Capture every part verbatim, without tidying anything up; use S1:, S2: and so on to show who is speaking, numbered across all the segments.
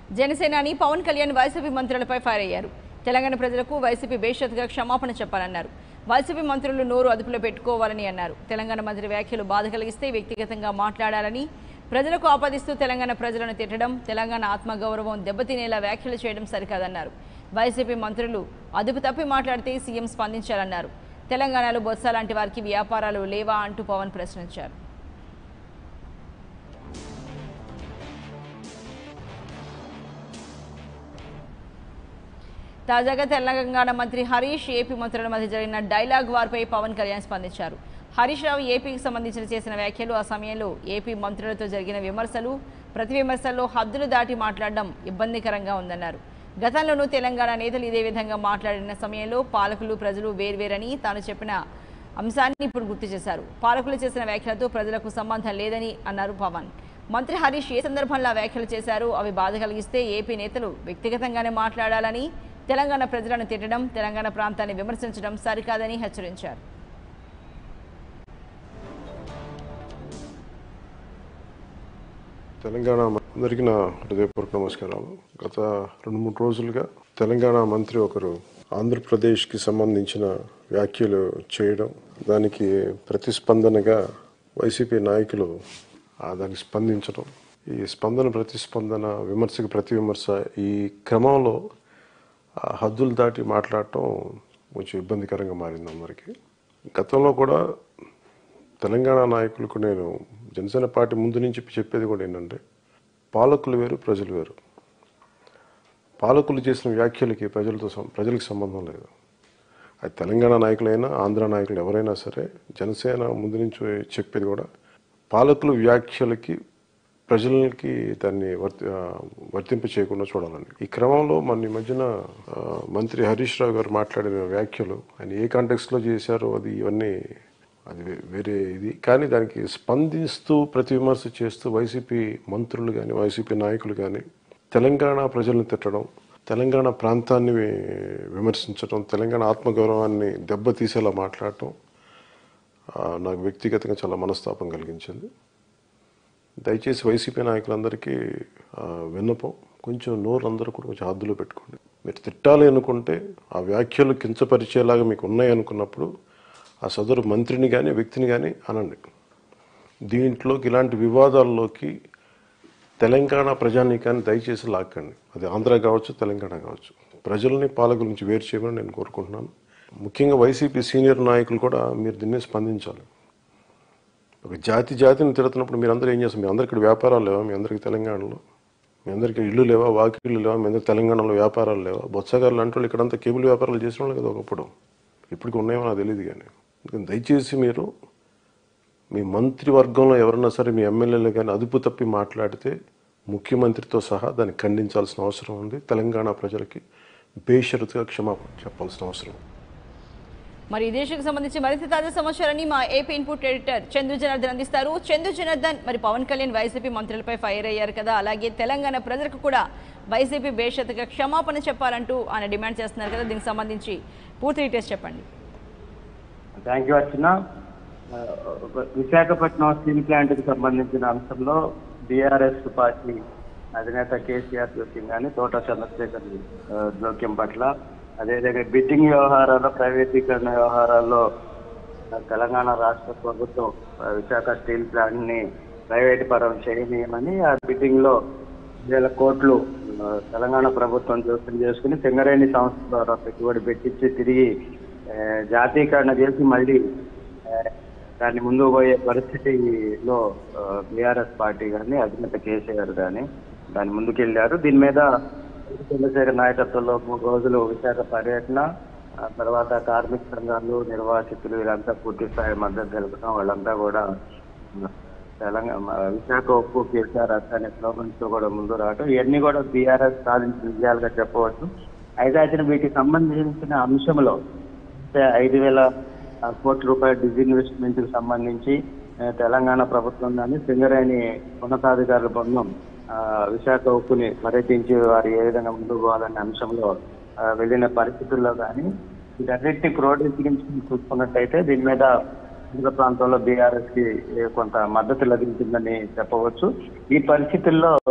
S1: జనసేనాని పవన్ కళ్యాణ్ వైసీపీ మంత్రులపై ఫైర్ అయ్యారు. తెలంగాణ ప్రజలకు వైసీపీ బేషరతుగా క్షమాపణ చెప్పాలన్నారు. వైసీపీ మంత్రులు నోరు అదుపులో పెట్టుకోవాలని అన్నారు. తెలంగాణ మంత్రి వ్యాఖ్యలు బాధ కలిగిస్తే వ్యక్తిగతంగా మాట్లాడాలని, ప్రజలకు ఆపాదిస్తూ తెలంగాణ ప్రజలను తిట్టడం, తెలంగాణ ఆత్మగౌరవం దెబ్బతినేలా వ్యాఖ్యలు చేయడం సరికాదన్నారు. వైసీపీ మంత్రులు అదుపు తప్పి మాట్లాడితే సీఎం స్పందించాలన్నారు. తెలంగాణలో బొత్స లాంటి వారికి వ్యాపారాలు లేవా అంటూ పవన్ ప్రశ్నించారు. తాజాగా తెలంగాణ మంత్రి హరీష్, ఏపీ మంత్రుల మధ్య జరిగిన డైలాగ్ వార్పై పవన్ కళ్యాణ్ స్పందించారు. హరీష్ రావు ఏపీకి సంబంధించిన చేసిన వ్యాఖ్యలు, ఆ సమయంలో ఏపీ మంత్రులతో జరిగిన విమర్శలు, ప్రతి విమర్శల్లో హద్దులు దాటి మాట్లాడడం ఇబ్బందికరంగా ఉందన్నారు. గతంలోనూ తెలంగాణ నేతలు ఇదే విధంగా మాట్లాడిన సమయంలో పాలకులు, ప్రజలు వేర్వేరని తాను చెప్పిన అంశాన్ని ఇప్పుడు గుర్తు చేశారు. పాలకులు చేసిన వ్యాఖ్యలతో ప్రజలకు సంబంధం లేదని అన్నారు పవన్. మంత్రి హరీష్ ఏ సందర్భంలో వ్యాఖ్యలు చేశారు, అవి బాధ కలిగిస్తే ఏపీ నేతలు వ్యక్తిగతంగానే మాట్లాడాలని, తెలంగాణ ప్రజలను తిట్టడం, తెలంగాణ ప్రాంతాన్ని విమర్శించడం సరికాదని హెచ్చరించారు.
S2: తెలంగాణ అందరికీ నా హృదయపూర్వక నమస్కారాలు. గత రెండు మూడు రోజులుగా తెలంగాణ మంత్రి ఒకరు ఆంధ్రప్రదేశ్కి సంబంధించిన వ్యాఖ్యలు చేయడం, దానికి ప్రతిస్పందనగా వైసీపీ నాయకులు దానికి స్పందించడం, ఈ స్పందన ప్రతిస్పందన, విమర్శకు ప్రతి విమర్శ, ఈ క్రమంలో హద్దులు దాటి మాట్లాడటం కొంచెం ఇబ్బందికరంగా మారింది అందరికీ. గతంలో కూడా తెలంగాణ నాయకులకు నేను జనసేన పార్టీ ముందు నుంచి చెప్పేది కూడా ఏంటంటే, పాలకులు వేరు, ప్రజలు వేరు. పాలకులు చేసిన వ్యాఖ్యలకి ప్రజలతో ప్రజలకు సంబంధం లేదు. అది తెలంగాణ నాయకులైనా, ఆంధ్ర నాయకులు ఎవరైనా సరే, జనసేన ముందు నుంచి చెప్పేది కూడా పాలకులు వ్యాఖ్యలకి ప్రజలకి దాన్ని వర్తి వర్తింప చేయకుండా చూడాలండి. ఈ క్రమంలో మన ఈ మధ్యన మంత్రి హరీష్ రావు గారు మాట్లాడిన వ్యాఖ్యలు ఆయన ఏ కాంటెక్స్లో చేశారో అది ఇవన్నీ అది వేరే ఇది, కానీ దానికి స్పందిస్తూ ప్రతి విమర్శ చేస్తూ వైసీపీ మంత్రులు కానీ, వైసీపీ నాయకులు కానీ తెలంగాణ ప్రజలను తిట్టడం, తెలంగాణ ప్రాంతాన్ని విమర్శించడం, తెలంగాణ ఆత్మగౌరవాన్ని దెబ్బతీసేలా మాట్లాడటం నాకు వ్యక్తిగతంగా చాలా మనస్తాపం కలిగించింది. దయచేసి వైసీపీ నాయకులందరికీ విన్నపం, కొంచెం నోరు అందరూ కూడా కొంచెం హద్దులో పెట్టుకోండి. మీరు తిట్టాలి అనుకుంటే, ఆ వ్యాఖ్యలు కించపరిచేలాగా మీకు ఉన్నాయి అనుకున్నప్పుడు ఆ సదరు మంత్రిని కానీ, వ్యక్తిని కానీ అనండి. దీంట్లోకి ఇలాంటి వివాదాల్లోకి తెలంగాణ ప్రజానీకాన్ని దయచేసి లాక్కండి. అది ఆంధ్ర కావచ్చు, తెలంగాణ కావచ్చు. ప్రజల్ని పాలకుల నుంచి వేరు చేయమని నేను కోరుకుంటున్నాను. ముఖ్యంగా వైసీపీ సీనియర్ నాయకులు కూడా మీరు దీన్ని స్పందించాలి. ఒక జాతి జాతిని తిడుతున్నప్పుడు మీరందరూ ఏం చేస్తారు? మీ అందరికీ ఇక్కడ వ్యాపారాలు లేవా? మీ అందరికీ తెలంగాణలో మీ అందరికీ ఇల్లు లేవా? వాకిళ్ళు లేవా? మీ అందరికీ తెలంగాణలో వ్యాపారాలు లేవా? బొత్సగారులు అంటే వాళ్ళు ఇక్కడంతా కేబుల్ వ్యాపారాలు చేసిన వాళ్ళు కదా ఒకప్పుడు. ఇప్పటికి ఉన్నాయో నాకు తెలియదు. కానీ దయచేసి మీరు మీ మంత్రివర్గంలో ఎవరన్నా సరే, మీ ఎమ్మెల్యేలు కానీ అదుపు తప్పి మాట్లాడితే ముఖ్యమంత్రితో సహా దాన్ని ఖండించాల్సిన అవసరం ఉంది. తెలంగాణ ప్రజలకి బేషరతుగా క్షమాపణ చెప్పాల్సిన అవసరం.
S1: మరి ఈ దేశానికి సంబంధించి మరింత తాజా సమాచారాన్ని మా AP input editor Chandu Janardhan అందిస్తారు. చందు జనార్దన్, మరి పవన్ కళ్యాణ్ వైసీపీ మంత్రులపై ఫైర్ అయ్యారు కదా, అలాగే తెలంగాణ ప్రజలకు కూడా వైసీపీ బేషరతుగా క్షమాపణ చెప్పాలంటూ ఆయన డిమాండ్ చేస్తున్నారు కదా, దీనికి సంబంధించి పూర్తి డీటెయిల్స్ చెప్పండి.
S3: Thank you Archana. Visakhapatnam steel ప్లాంట్కి సంబంధించిన అంశంలో బీఆర్ఎస్ పార్టీ అధినేత కేసీఆర్ జోక్యం కానీ, తోట చంద్రశేఖర్ జోక్యం పట్ల, అదేవిధంగా బిడ్డింగ్ వ్యవహారాల్లో, ప్రైవేటీకరణ వ్యవహారాల్లో తెలంగాణ రాష్ట్ర ప్రభుత్వం విశాఖ స్టీల్ ప్లాంట్ని ప్రైవేటు పరం చేయనీయమని, ఆ బిడ్డింగ్లో వేల కోట్లు తెలంగాణ ప్రభుత్వం జోక్యం చేసుకుని సింగరేణి సంస్థ ద్వారా పెట్టుబడి పెట్టించి తిరిగి జాతీయకరణ చేసి మళ్ళీ దాన్ని ముందుకు పోయే పరిస్థితిలో బీఆర్ఎస్ పార్టీ కానీ, అధినేత కేసీఆర్ కానీ దాన్ని ముందుకెళ్లారు. దీని మీద చంద్రశేఖర్ నాయకత్వంలో మూడు రోజులు విశాఖ పర్యటన, తర్వాత కార్మిక సంఘాలు, నిర్వాసితులు వీళ్ళంతా పూర్తి స్థాయి మద్దతు తెలుపుతాం. వాళ్ళంతా కూడా తెలంగాణ విశాఖ ఉప్పు కేసీఆర్ అనే స్లోగన్స్ తో కూడా ముందు రావటం, ఇవన్నీ కూడా బీఆర్ఎస్ సాధించిన విజయాలుగా చెప్పవచ్చు. అయితే అయితే వీటికి సంబంధించిన అంశంలో ఐదు వేల కోట్ల రూపాయల డిజిన్వెస్ట్మెంట్ కి సంబంధించి తెలంగాణ ప్రభుత్వం కానీ, సింగరేణి ఉన్నతాధికారుల బృందం విశాఖ ఉప్పుని పర్యటించి వారు ఏ విధంగా ముందుకు పోవాలనే అంశంలో వెళ్ళిన పరిస్థితుల్లో కానీ, వీటన్నిటిని క్రోడీకరించి చూసుకున్నట్టయితే దీని మీద ఆంధ్ర ప్రాంతంలో బీఆర్ఎస్ కి కొంత మద్దతు లభించిందని చెప్పవచ్చు. ఈ పరిస్థితుల్లో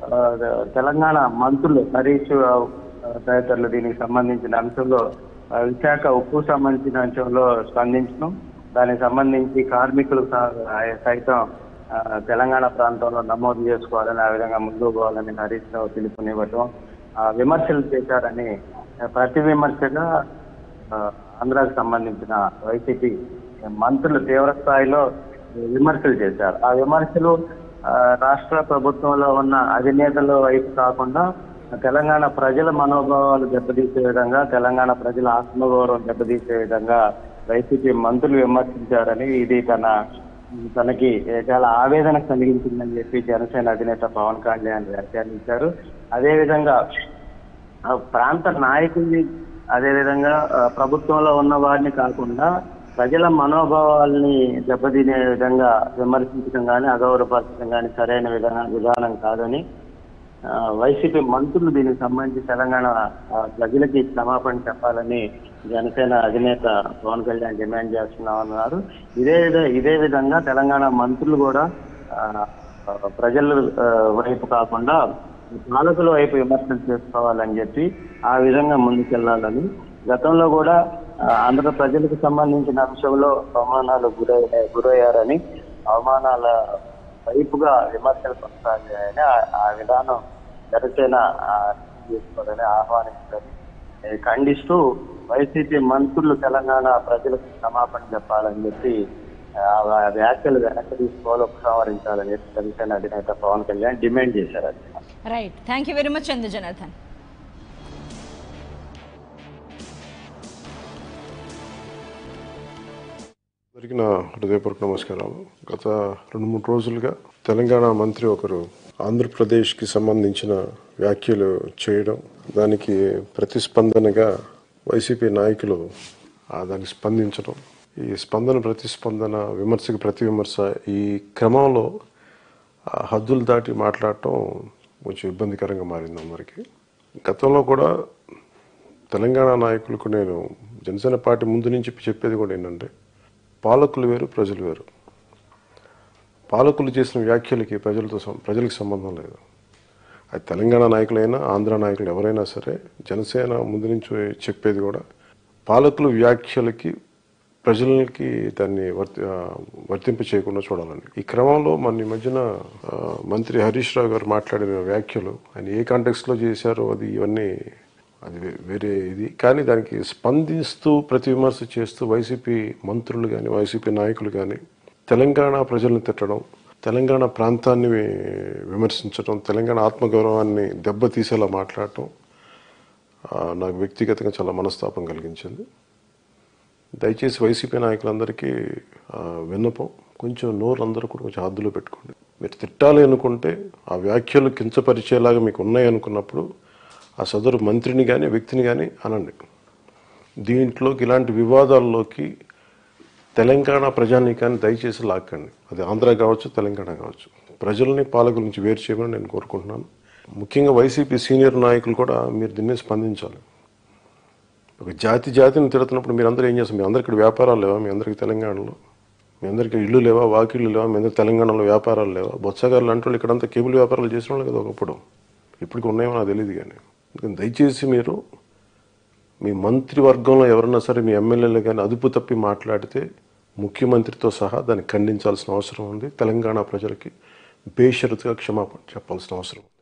S3: ఆ, తెలంగాణ మంత్రులు హరీష్ రావు ఆ, తదితరులు దీనికి సంబంధించిన అంశంలో ఆ, విశాఖ ఉక్కు సంబంధించిన అంశంలో స్పందించడం, దానికి సంబంధించి కార్మికులు సా- సైతం ఆ, తెలంగాణ ప్రాంతంలో నమోదు చేసుకోవాలని, ఆ విధంగా ముందుకు పోవాలని హరీష్ రావు పిలుపునివ్వటం, ఆ, విమర్శలు చేశారని ఆ, ప్రతి విమర్శగా ఆ, ఆంధ్రాకు సంబంధించిన వైసీపీ మంత్రులు తీవ్ర స్థాయిలో విమర్శలు చేశారు. ఆ విమర్శలు ఆ, రాష్ట్ర ప్రభుత్వంలో ఉన్న అధినేతల వైపు కాకుండా తెలంగాణ ప్రజల మనోభావాలు దెబ్బతీసే విధంగా, తెలంగాణ ప్రజల ఆత్మగౌరవం దెబ్బతీసే విధంగా వైసీపీ మంత్రులు విమర్శించారని, ఇది తన తనకి చాలా ఆవేదన కలిగించిందని చెప్పి జనసేన అధినేత పవన్ కళ్యాణ్ వ్యాఖ్యానించారు. అదేవిధంగా ఆ ప్రాంత నాయకుల్ని, అదేవిధంగా ఆ, ప్రభుత్వంలో ఉన్న వారిని కాకుండా ప్రజల మనోభావాల్ని దెబ్బతినే విధంగా విమర్శించడం కానీ, అగౌరవపరచడం కానీ సరైన విధానం విధానం కాదని ఆ, వైసీపీ మంత్రులు దీనికి సంబంధించి తెలంగాణ ఆ, ప్రజలకి క్షమాపణ చెప్పాలని జనసేన అధినేత పవన్ కళ్యాణ్ డిమాండ్ చేస్తున్నామన్నారు. ఇదే విధ- ఇదే విధంగా తెలంగాణ మంత్రులు కూడా ఆ, ప్రజల ఆ, వైపు కాకుండా పాలకుల వైపు విమర్శలు చేసుకోవాలని చెప్పి ఆ విధంగా ముందుకెళ్లాలని, గతంలో కూడా ఆ, ఆంధ్ర ప్రజలకు సంబంధించిన అంశంలో అవమానాలు గురయ్యా గురయ్యారని, అవమానాల వైపుగా విమర్శలు కొనసాగాయని, ఆ- ఆ విధానం జనసేన ఆ, తీసుకోవాలని ఆహ్వానించారు. ఏ, ఖండిస్తూ వైసీపీ మంత్రులు తెలంగాణ ప్రజలకు క్షమాపణ చెప్పాలని చెప్పి ఆ ఆ వ్యాఖ్యలు వెనక్కి తీసుకోవాలి, ఉపసంహరించాలని చెప్పి జనసేన అధినేత పవన్ కళ్యాణ్ డిమాండ్ చేశారు. అది
S1: right, thank you very much Chandu Janardhan.
S2: అందరికీ నా హృదయపూర్వక నమస్కారాలు. గత రెండు మూడు రోజులుగా తెలంగాణ మంత్రి ఒకరు ఆంధ్రప్రదేశ్కి సంబంధించిన వ్యాఖ్యలు చేయడం, దానికి ప్రతిస్పందనగా వైసీపీ నాయకులు ఆ దానికి స్పందించడం, ఈ స్పందన ప్రతిస్పందన, విమర్శకు ప్రతి విమర్శ, ఈ క్రమంలో ఆ హద్దులు దాటి మాట్లాడటం కొంచెం ఇబ్బందికరంగా మారింది అందరికీ. గతంలో కూడా తెలంగాణ నాయకులకు నేను జనసేన పార్టీ ముందు నుంచి చెప్పేది కూడా ఏంటంటే, పాలకులు వేరు, ప్రజలు వేరు. పాలకులు చేసిన వ్యాఖ్యలకి ప్రజలతో సం- ప్రజలకు సంబంధం లేదు. అది తెలంగాణ నాయకులైనా, ఆంధ్ర నాయకులు ఎవరైనా సరే, జనసేన ముందు నుంచి చెప్పేది కూడా పాలకులు వ్యాఖ్యలకి ప్రజలకి దాన్ని వర్తి ఆ, వర్తింప చేయకుండా చూడాలని. ఈ క్రమంలో మన ఈ మధ్యన ఆ, మంత్రి హరీష్ రావు గారు మాట్లాడిన వ్యాఖ్యలు ఆయన ఏ కాంటెక్స్లో చేశారో అది ఇవన్నీ అది వే- వేరే ఇది. కానీ దానికి స్పందిస్తూ ప్రతి విమర్శ చేస్తూ వైసీపీ మంత్రులు కానీ, వైసీపీ నాయకులు కానీ తెలంగాణ ప్రజలను తిట్టడం, తెలంగాణ ప్రాంతాన్ని వి- విమర్శించడం, తెలంగాణ ఆత్మగౌరవాన్ని దెబ్బతీసేలా మాట్లాడటం ఆ, నాకు వ్యక్తిగతంగా చాలా మనస్తాపం కలిగించింది. దయచేసి వైసీపీ నాయకులందరికీ ఆ, విన్నపం, కొంచెం నోరు అందరూ కూడా కొంచెం హద్దులో పెట్టుకోండి. మీరు తిట్టాలి అనుకుంటే ఆ వ్యాఖ్యలు కించపరిచేలాగా మీకు ఉన్నాయి అనుకున్నప్పుడు ఆ సదరు మంత్రిని కానీ, వ్యక్తిని కానీ అనండి. దీంట్లోకి ఇలాంటి వివాదాల్లోకి తెలంగాణ ప్రజానీకాన్ని దయచేసి లాక్కండి. అది ఆంధ్ర కావచ్చు, తెలంగాణ కావచ్చు. ప్రజల్ని పాలకుల నుంచి వేరు చేయమని నేను కోరుకుంటున్నాను. ముఖ్యంగా వైసీపీ సీనియర్ నాయకులు కూడా మీరు దీన్ని స్పందించాలి. ఒక జాతి జాతిని తిడుతున్నప్పుడు మీరు అందరూ ఏం చేస్తారు? మీ అందరికీ వ్యాపారాలు లేవా? మీ అందరికీ తెలంగాణలో మీ అందరికీ ఇల్లు లేవా? వాకిళ్ళు లేవా? మీ అందరికీ తెలంగాణలో వ్యాపారాలు లేవా? బొత్సగారులు అంటే వాళ్ళు ఇక్కడంతా కేబుల్ వ్యాపారాలు చేసిన వాళ్ళు కదా ఒకప్పుడు. ఇప్పటికి ఉన్నాయో నాకు తెలియదు. కానీ అందుకని దయచేసి మీరు మీ మంత్రివర్గంలో ఎవరన్నా సరే, మీ ఎమ్మెల్యేలు కానీ అదుపు తప్పి మాట్లాడితే ముఖ్యమంత్రితో సహా దాన్ని ఖండించాల్సిన అవసరం ఉంది. తెలంగాణ ప్రజలకి బేషరతుగా క్షమాపణ చెప్పాల్సిన అవసరం.